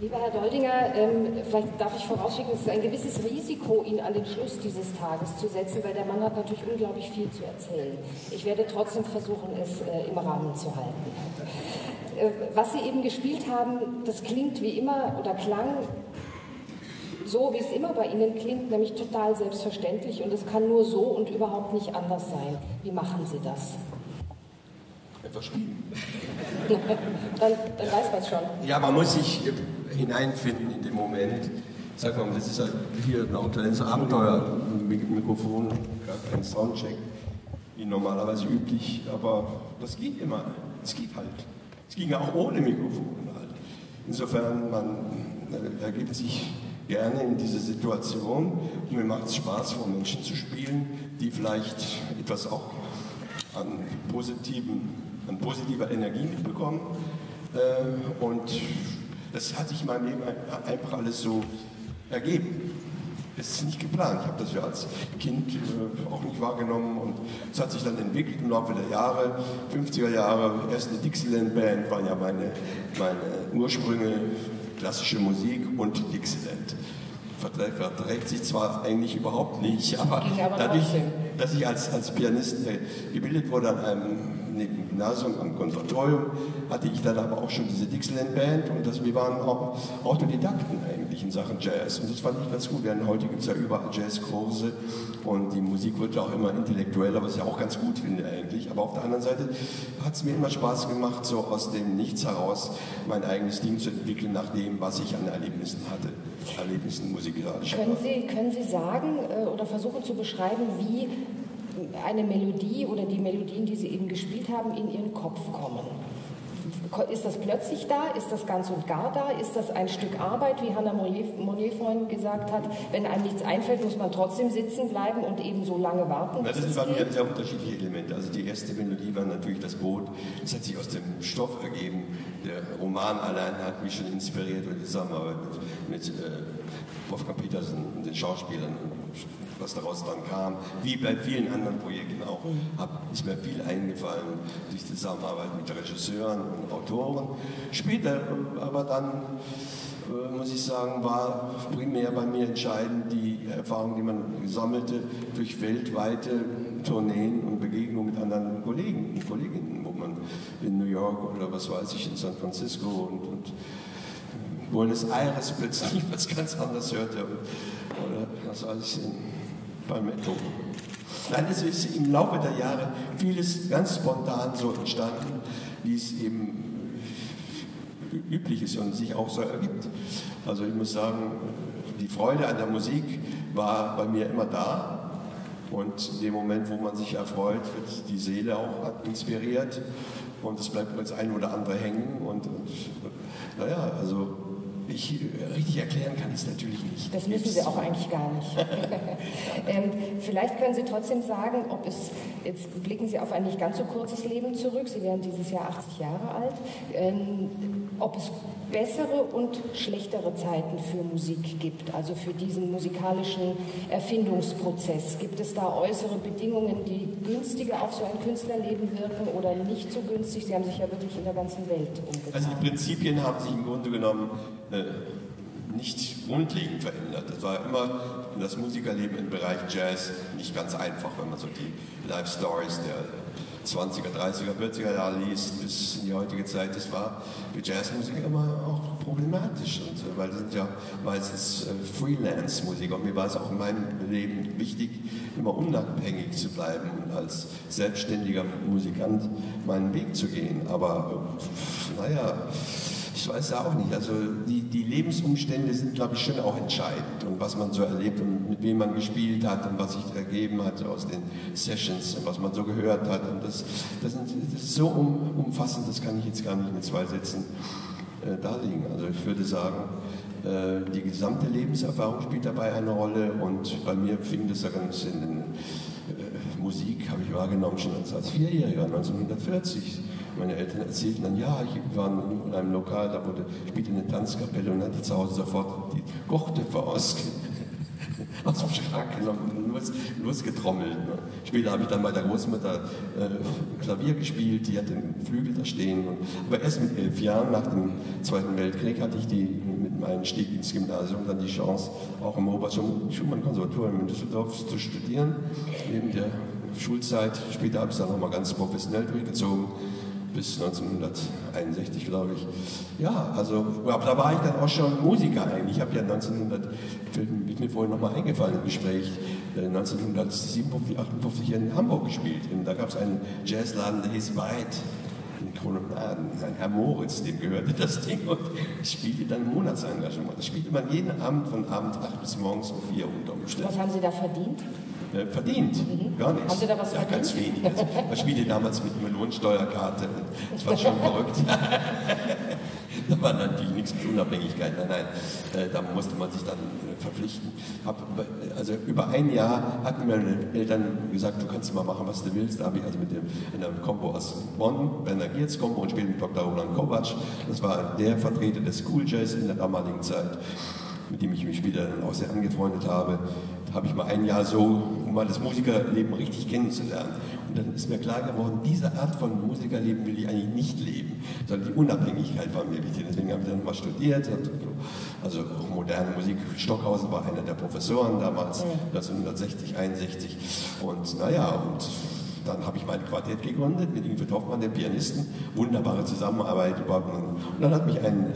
Lieber Herr Doldinger, vielleicht darf ich vorausschicken, es ist ein gewisses Risiko, ihn an den Schluss dieses Tages zu setzen, weil der Mann hat natürlich unglaublich viel zu erzählen. Ich werde trotzdem versuchen, es im Rahmen zu halten. Was Sie eben gespielt haben, das klingt wie immer oder klang so, wie es immer bei Ihnen klingt, nämlich total selbstverständlich, und es kann nur so und überhaupt nicht anders sein. Wie machen Sie das? Einfach spielen. dann weiß man es schon. Ja, man muss sich hineinfinden in den Moment. Sag mal, das ist halt hier ein kleines Abenteuer mit Mikrofon, gar kein Soundcheck, wie normalerweise üblich, aber das geht immer. Es geht halt. Es ging auch ohne Mikrofon halt. Insofern, man ergibt sich gerne in diese Situation und mir macht es Spaß, vor Menschen zu spielen, die vielleicht etwas auch an positiver Energie mitbekommen. Und das hat sich in meinem Leben einfach alles so ergeben. Es ist nicht geplant. Ich habe das ja als Kind auch nicht wahrgenommen, und es hat sich dann entwickelt im Laufe der Jahre, 50er Jahre, erst eine Dixieland Band waren ja meine Ursprünge, klassische Musik und Dixieland. Verträgt sich zwar eigentlich überhaupt nicht, aber dadurch, dass ich als Pianist gebildet wurde an einem Gymnasium, am Konservatorium, hatte ich dann aber auch schon diese Dixieland Band, und wir waren auch Autodidakten eigentlich in Sachen Jazz, und das fand ich ganz gut. Während heute gibt es ja überall Jazzkurse und die Musik wird ja auch immer intellektueller, was ich auch ganz gut finde eigentlich, aber auf der anderen Seite hat es mir immer Spaß gemacht, so aus dem Nichts heraus mein eigenes Ding zu entwickeln, nach dem, was ich an Erlebnissen hatte, Erlebnissen musikalischer. Können Sie sagen oder versuchen zu beschreiben, wie eine Melodie oder die Melodien, die Sie eben gespielt haben, in Ihren Kopf kommen? Ist das plötzlich da? Ist das ganz und gar da? Ist das ein Stück Arbeit, wie Hannah Monnier vorhin gesagt hat? Wenn einem nichts einfällt, muss man trotzdem sitzen bleiben und eben so lange warten? Na, das waren ja sehr unterschiedliche Elemente. Also die erste Melodie war natürlich das Boot. Das hat sich aus dem Stoff ergeben. Der Roman allein hat mich schon inspiriert, und die Zusammenarbeit mit Wolfgang Petersen und den Schauspielern, was daraus dann kam, wie bei vielen anderen Projekten auch, ist mir viel eingefallen durch die Zusammenarbeit mit Regisseuren und Autoren. Später aber dann, muss ich sagen, war primär bei mir entscheidend die Erfahrung, die man sammelte durch weltweite Tourneen und Begegnungen mit anderen Kollegen und Kolleginnen, wo man in New York oder was weiß ich, in San Francisco und Buenos Aires plötzlich was ganz anderes hörte, oder was weiß ich, beim Metro. Nein, es ist im Laufe der Jahre vieles ganz spontan so entstanden, wie es eben üblich ist und sich auch so ergibt. Also ich muss sagen, die Freude an der Musik war bei mir immer da, und in dem Moment, wo man sich erfreut, wird die Seele auch inspiriert, und es bleibt das eine oder andere hängen, und naja, also richtig erklären kann ich es natürlich nicht. Das müssen Sie auch eigentlich gar nicht. Vielleicht können Sie trotzdem sagen, ob es, jetzt blicken Sie auf ein nicht ganz so kurzes Leben zurück, Sie werden dieses Jahr 80 Jahre alt, ob es bessere und schlechtere Zeiten für Musik gibt, also für diesen musikalischen Erfindungsprozess. Gibt es da äußere Bedingungen, die günstiger auf so ein Künstlerleben wirken oder nicht so günstig? Sie haben sich ja wirklich in der ganzen Welt umgetan. Also die Prinzipien haben sich im Grunde genommen nicht grundlegend verändert. Das war immer das Musikerleben im Bereich Jazz nicht ganz einfach, wenn man so die Life Stories der 20er, 30er, 40er Jahre liest, bis in die heutige Zeit. Das war für Jazzmusiker immer auch problematisch, und, weil das sind ja meistens Freelance-Musiker, und mir war es auch in meinem Leben wichtig, immer unabhängig zu bleiben und als selbstständiger Musikant meinen Weg zu gehen. Aber naja, ich weiß ja auch nicht. Also die Lebensumstände sind, glaube ich, schon auch entscheidend, und was man so erlebt und mit wem man gespielt hat und was sich ergeben hat aus den Sessions und was man so gehört hat. Und das ist so umfassend, das kann ich jetzt gar nicht mit 2 Sätzen darlegen. Also ich würde sagen, die gesamte Lebenserfahrung spielt dabei eine Rolle, und bei mir fing das ja ganz in Musik, habe ich wahrgenommen, schon als 4-Jähriger, 1940. Meine Eltern erzählten dann, ja, ich war in einem Lokal, da spielte eine Tanzkapelle, und hatte zu Hause sofort die Kochtöpfe aus dem Schrank genommen und losgetrommelt. Ne? Später habe ich dann bei der Großmutter Klavier gespielt, die hatte einen Flügel da stehen. Aber erst mit 11 Jahren, nach dem Zweiten Weltkrieg, hatte ich mit meinem Einstieg ins Gymnasium dann die Chance, auch im Robert-Schumann-Konservatorium in Düsseldorf zu studieren, neben der Schulzeit. Später habe ich es dann nochmal ganz professionell durchgezogen, bis 1961, glaube ich. Ja, also, aber da war ich dann auch schon Musiker eigentlich. Ich habe ja 1900, ist mir vorhin nochmal eingefallen im Gespräch, 1957, 58 in Hamburg gespielt. Und da gab es einen Jazzladen, der hieß Weit. Ein Herr Moritz, dem gehörte das Ding, und spielte dann Monatsengagement. Das spielte man jeden Abend von Abend 8 bis morgens um 4 unter Umständen. Was haben Sie da verdient? Verdient? Gar nichts. Haben Sie da was verdient? Ganz wenig. Man spielte damals mit einer Lohnsteuerkarte. Das war schon verrückt. Da war natürlich nichts mit Unabhängigkeit. Nein, da musste man sich dann verpflichten. Also über ein Jahr hatten meine Eltern gesagt, du kannst mal machen, was du willst. Da habe ich also mit einem Kombo aus Bonn, Werner Giertz Kombo, und später mit Dr. Roland Kovac. Das war der Vertreter des Cool Jazz in der damaligen Zeit, mit dem ich mich später dann auch sehr angefreundet habe. Da habe ich mal ein Jahr so, um mal das Musikerleben richtig kennenzulernen. Und dann ist mir klar geworden, diese Art von Musikerleben will ich eigentlich nicht leben, sondern die Unabhängigkeit war mir wichtig. Deswegen habe ich dann mal studiert, also auch moderne Musik. Stockhausen war einer der Professoren damals, 1960, 61. Und naja, und dann habe ich mein Quartett gegründet mit Ingrid Hoffmann, dem Pianisten. Wunderbare Zusammenarbeit. Und dann hat mich ein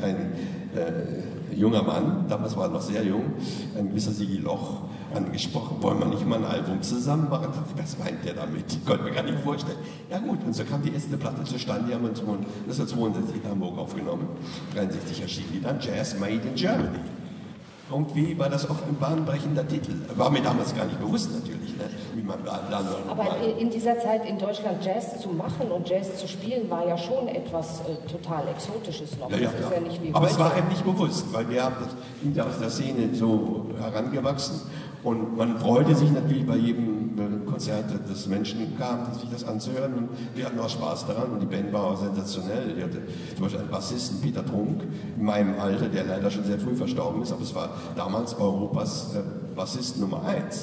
junger Mann, damals war er noch sehr jung, ein gewisser Sigi Loch, angesprochen, wollen wir nicht mal ein Album zusammen machen? Was meint der damit? Ich konnte mir gar nicht vorstellen. Ja gut, und so kam die erste Platte zustande, die haben wir 1962 in Hamburg aufgenommen, 1963 erschien die dann, Jazz Made in Germany. Irgendwie war das auch ein bahnbrechender Titel. War mir damals gar nicht bewusst natürlich, ne? Wie man aber in dieser Zeit in Deutschland Jazz zu machen und Jazz zu spielen, war ja schon etwas total Exotisches noch. Ja, das ist ja nicht wie aber heute. es war einem nicht bewusst, weil wir sind ja aus der Szene so herangewachsen. Und man freute sich natürlich bei jedem Konzert, dass Menschen kamen, sich das anzuhören. Und wir hatten auch Spaß daran. Und die Band war auch sensationell. Die hatte zum Beispiel einen Bassisten, Peter Trunk, in meinem Alter, der leider schon sehr früh verstorben ist. Aber es war damals Europas Bassist Nummer 1.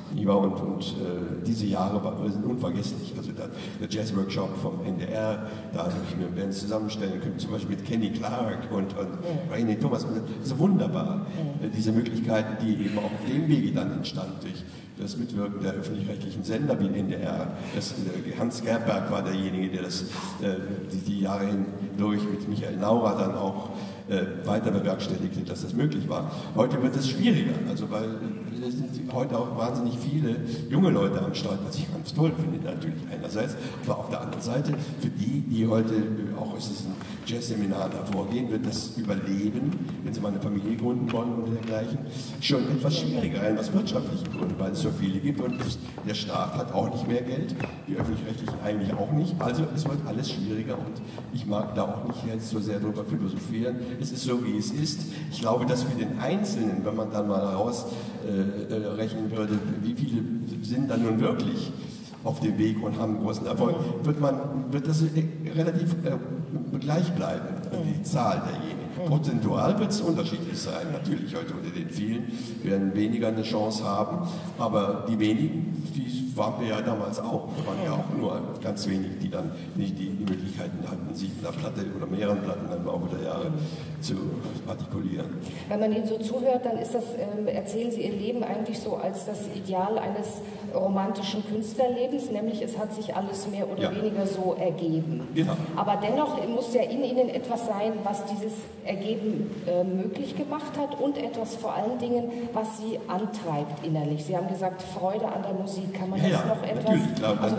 Und diese Jahre sind unvergesslich. Also der Jazz-Workshop vom NDR, da habe ich mir Bands zusammenstellen können, zum Beispiel mit Kenny Clark und Rainy Thomas. Das ist wunderbar, diese Möglichkeiten, die eben auch auf dem Wege dann entstanden durch das Mitwirken der öffentlich-rechtlichen Sender wie NDR. Hans Gerberg war derjenige, der das die Jahre hindurch mit Michael Naurer dann auch weiter bewerkstelligte, dass das möglich war. Heute wird es schwieriger, also weil es sind heute auch wahnsinnig viele junge Leute am Start, was ich ganz toll finde natürlich einerseits, aber auf der anderen Seite für die heute auch aus diesen Jazzseminaren hervorgehen, wird das Überleben, wenn sie mal eine Familie gründen wollen und dergleichen, schon etwas schwieriger, aus wirtschaftlichen Gründen, weil es so viele gibt und der Staat hat auch nicht mehr Geld, die Öffentlich-Rechtlichen eigentlich auch nicht, also es wird alles schwieriger und ich mag da auch nicht jetzt so sehr drüber philosophieren. Es ist so, wie es ist. Ich glaube, dass für den Einzelnen, wenn man dann mal herausrechnen würde, wie viele sind dann nun wirklich auf dem Weg und haben großen Erfolg, wird das relativ gleich bleiben, die Zahl derjenigen. Prozentual wird es unterschiedlich sein, natürlich heute unter den vielen werden weniger eine Chance haben, aber die wenigen, die waren wir ja damals auch, waren ja auch nur ganz wenige, die dann nicht die Möglichkeiten hatten, sich in einer Platte oder mehreren Platten im Laufe der Jahre zu artikulieren. Wenn man Ihnen so zuhört, dann ist das, erzählen Sie Ihr Leben eigentlich so als das Ideal eines romantischen Künstlerlebens, nämlich es hat sich alles mehr oder weniger so ergeben. Genau. Aber dennoch muss ja in Ihnen etwas sein, was dieses Ergeben möglich gemacht hat und etwas vor allen Dingen, was Sie antreibt innerlich. Sie haben gesagt, Freude an der Musik. Kann man jetzt noch etwas... Natürlich, klar. Also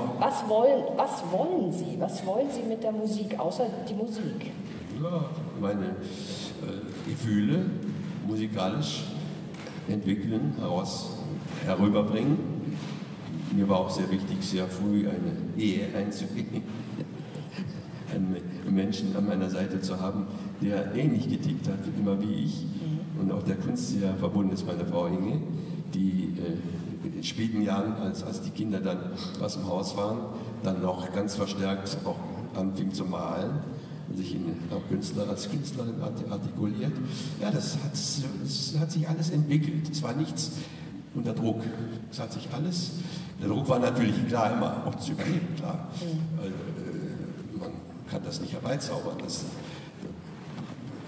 was wollen Sie? Was wollen Sie mit der Musik, außer die Musik? Ja, meine Gefühle musikalisch entwickeln, herüberbringen. Mir war auch sehr wichtig, sehr früh eine Ehe einzugehen. Einen Menschen an meiner Seite zu haben, der ähnlich getickt hat, immer wie ich. Und auch der Kunst sehr verbunden ist, meine Frau Inge, die in späten Jahren, als die Kinder dann aus dem Haus waren, dann noch ganz verstärkt auch anfing zu malen und sich auch als Künstlerin artikuliert. Ja, das hat sich alles entwickelt. Es war nichts unter Druck. Es hat sich alles... Der Druck war natürlich klar immer auch zu überleben, klar. Man kann das nicht herbeizaubern.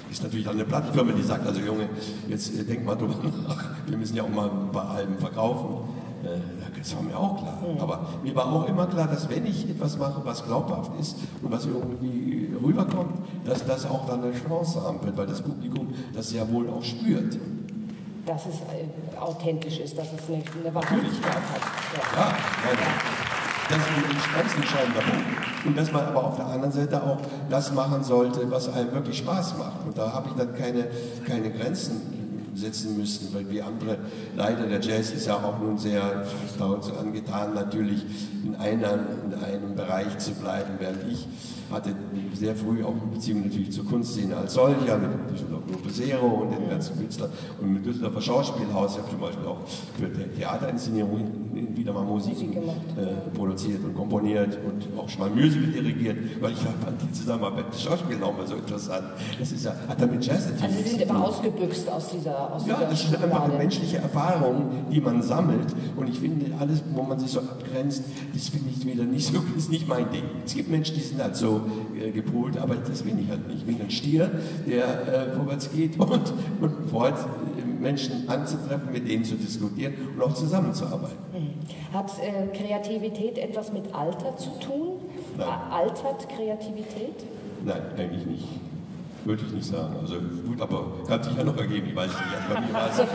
ist natürlich dann eine Plattenfirma, die sagt, also Junge, jetzt denk mal drüber nach, wir müssen ja auch mal ein paar Alben verkaufen. Das war mir auch klar. Aber mir war auch immer klar, dass wenn ich etwas mache, was glaubhaft ist und was irgendwie rüberkommt, dass das auch dann eine Chance haben wird, weil das Publikum das ja wohl auch spürt. Dass es authentisch ist, dass es eine Wahrhaftigkeit hat. Ja, das ist ein ganz entscheidender Punkt. Und dass man aber auf der anderen Seite auch das machen sollte, was einem wirklich Spaß macht. Und da habe ich dann keine Grenzen setzen müssen, weil wie andere leider, der Jazz ist ja auch nun sehr dazu angetan, natürlich in einem Bereich zu bleiben, während ich hatte sehr früh auch eine Beziehung natürlich zur Kunstszene als solcher, mit Düsseldorf Gruppe Zero und den ganzen Künstlern und mit Düsseldorfer Schauspielhaus. Ich habe zum Beispiel auch für Theaterinszenierungen wieder mal Musik produziert und komponiert und auch schon mal Musical dirigiert, weil ich fand die Zusammenarbeit mit Schauspielern auch mal so interessant. Das ist ja, hat damit Jazz natürlich. Also Sie sind immer ausgebüxt aus dieser ja, das ist einfach eine menschliche Erfahrung, die man sammelt. Und ich finde, alles, wo man sich so abgrenzt, das finde ich wieder nicht so, ist nicht mein Ding. Es gibt Menschen, die sind halt so gepolt, aber das bin ich halt nicht. Ich bin ein Stier, der vorwärts geht und freut, Menschen anzutreffen, mit denen zu diskutieren und auch zusammenzuarbeiten. Hat Kreativität etwas mit Alter zu tun? Nein. Altert Kreativität? Nein, eigentlich nicht. Würde ich nicht sagen. Also gut, aber kann sich ja noch ergeben, ich weiß nicht. Bei mir war es.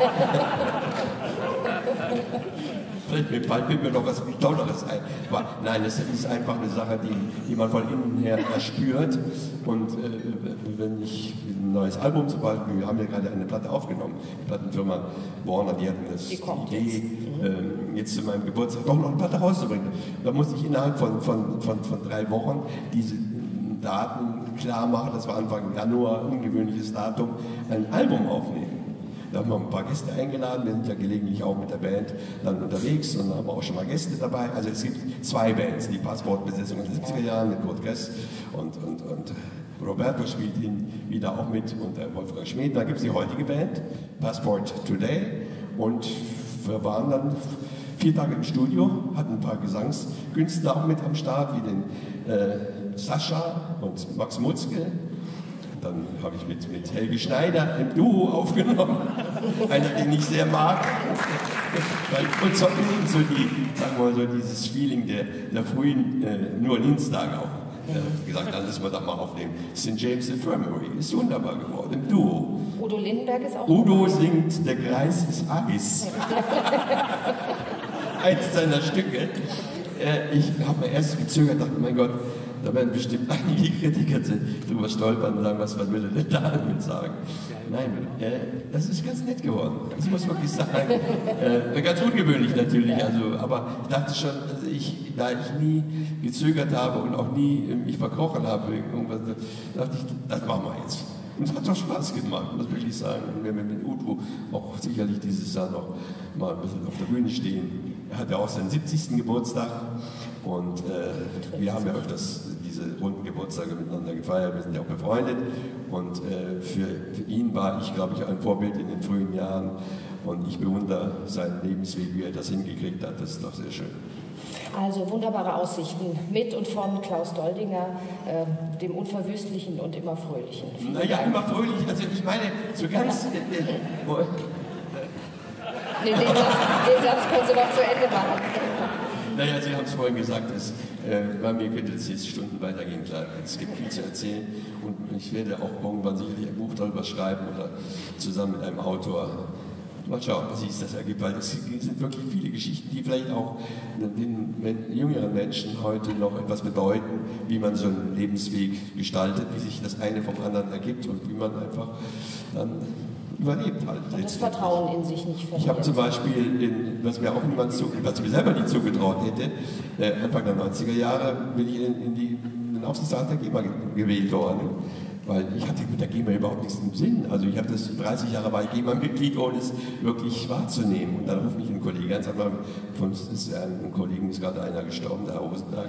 Vielleicht fällt mir noch was Tolleres ein. Aber nein, es ist einfach eine Sache, die man von innen her erspürt. Und wenn ich ein neues Album zum Beispiel, wir haben ja gerade eine Platte aufgenommen, die Plattenfirma Warner, die hatten die Idee, jetzt zu meinem Geburtstag doch noch eine Platte rauszubringen. Da musste ich innerhalb von 3 Wochen diese Daten klar machen, das war Anfang Januar, ungewöhnliches Datum, ein Album aufnehmen. Da haben wir ein paar Gäste eingeladen, wir sind ja gelegentlich auch mit der Band dann unterwegs und haben auch schon mal Gäste dabei. Also es gibt 2 Bands, die Passportbesetzung in den 70er Jahren mit Kurt Kress und Roberto spielt ihn wieder auch mit und der Wolfgang Schmidt. Da gibt es die heutige Band, Passport Today, und wir waren dann 4 Tage im Studio, hatten ein paar Gesangskünstler auch mit am Start, wie den Sascha und Max Mutzke. Dann habe ich mit Helge Schneider ein Duo aufgenommen, einer, den ich sehr mag. Und so sagen wir mal so, dieses Feeling der frühen New Orleans-Tage auch. Gesagt, dann müssen wir das mal aufnehmen. St. James Infirmary ist wunderbar geworden, im Duo. Udo Lindenberg ist auch. Udo singt Der Kreis ist Eis. Eins seiner Stücke. Ich habe mir erst gezögert, dachte, mein Gott, da werden bestimmt einige Kritiker drüber stolpern und sagen, was will er denn damit sagen? Nein, das ist ganz nett geworden. Das muss wirklich sagen. Ganz ungewöhnlich natürlich, also, aber ich dachte schon, also da ich nie gezögert habe und auch nie mich verkrochen habe, irgendwas, dachte ich, das machen wir jetzt. Und es hat doch Spaß gemacht, muss ich wirklich sagen. Und wenn wir mit Udo auch sicherlich dieses Jahr noch mal ein bisschen auf der Bühne stehen. Er hat ja auch seinen 70. Geburtstag und wir haben ja öfters diese runden Geburtstage miteinander gefeiert, wir sind ja auch befreundet und für ihn war ich, glaube ich, ein Vorbild in den frühen Jahren und ich bewundere seinen Lebensweg, wie er das hingekriegt hat, das ist doch sehr schön. Also wunderbare Aussichten mit und von Klaus Doldinger, dem Unverwüstlichen und immer Fröhlichen. Naja, immer fröhlich, also ich meine, so ganz... Den Satz können Sie noch zu Ende machen. Naja, Sie haben es vorhin gesagt, bei mir könnte es jetzt Stunden weitergehen, klar. Es gibt viel zu erzählen und ich werde auch irgendwann sicherlich ein Buch darüber schreiben oder zusammen mit einem Autor. Mal schauen, was sich das ergibt, weil es sind wirklich viele Geschichten, die vielleicht auch den jüngeren Menschen heute noch etwas bedeuten, wie man so einen Lebensweg gestaltet, wie sich das eine vom anderen ergibt und wie man einfach dann überlebt halt. Und das Vertrauen in sich nicht verliert. Ich habe zum Beispiel, was mir auch niemand was mir selber nicht zugetraut hätte, Anfang der 90er Jahre bin ich in den Aufsichtsrat der GEMA gewählt worden. Weil ich hatte mit der GEMA überhaupt nichts im Sinn. Also ich habe das 30 Jahre bei GEMA-Mitglied, ohne es wirklich wahrzunehmen. Und dann ruft mich ein Kollege an, sagt mal, von uns ist ein Kollegen, ist gerade einer gestorben, der Herr Rosenberg.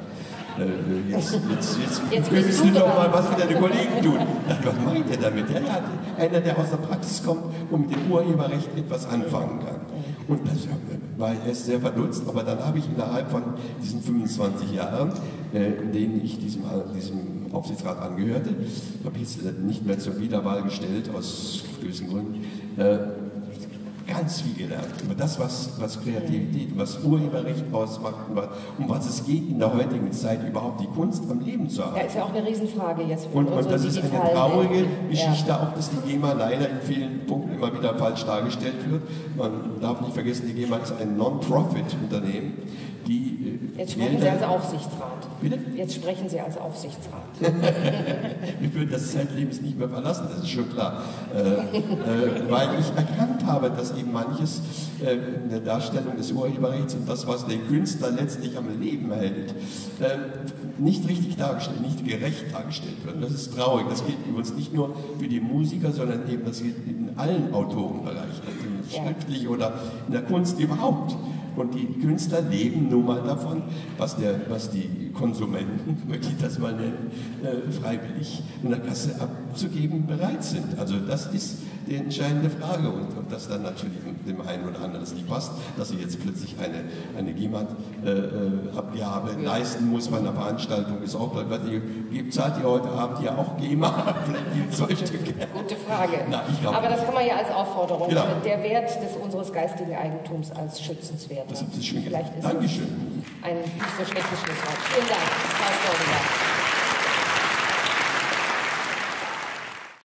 Jetzt könntest du doch mal was für deine Kollegen tun. Was meint ihr damit? Ja, einer, der aus der Praxis kommt und mit dem Urheberrecht etwas anfangen kann. Und das war erst sehr verdutzt, aber dann habe ich innerhalb von diesen 25 Jahren, in denen ich diesem Aufsichtsrat angehörte. Ich habe jetzt nicht mehr zur Wiederwahl gestellt, aus gewissen Gründen. Ganz viel gelernt über das, was Kreativität, was Urheberrecht ausmacht, um was es geht in der heutigen Zeit, überhaupt die Kunst am Leben zu haben. Ja, ist ja auch eine Riesenfrage jetzt. Und das ist eine traurige Geschichte, auch dass die GEMA leider in vielen Punkten immer wieder falsch dargestellt wird. Man darf nicht vergessen, die GEMA ist ein Non-Profit-Unternehmen, die jetzt sprechen Sie als Aufsichtsrat. Bitte? Jetzt sprechen Sie als Aufsichtsrat. Wir würden das Zeitlebens nicht mehr verlassen, das ist schon klar. Weil ich erkannt habe, dass eben manches in der Darstellung des Urheberrechts und das, was den Künstler letztlich am Leben hält, nicht richtig dargestellt, nicht gerecht dargestellt wird. Das ist traurig. Das gilt übrigens nicht nur für die Musiker, sondern eben das gilt in allen Autorenbereichen, schriftlich oder in der Kunst überhaupt. Und die Künstler leben nun mal davon, was die Konsumenten, möchte ich das mal nennen, freiwillig in der Kasse abzugeben bereit sind. Also das ist die entscheidende Frage. Und dass dann natürlich dem einen oder anderen das nicht passt, dass sie jetzt plötzlich eine GEMA-Abgabe leisten muss bei einer Veranstaltung, ist auch klar. Zahlt ihr heute Abend ja auch GEMA? Vielleicht gibt es 2 Stücke. Gute Frage. Na, aber das kann man ja als Aufforderung. Genau. Der Wert unseres geistigen Eigentums als schützenswert. Das ist schön. Vielleicht ist Dankeschön. ein nicht so schlechtes Schlusswort. Vielen Dank, Klaus Dorninger.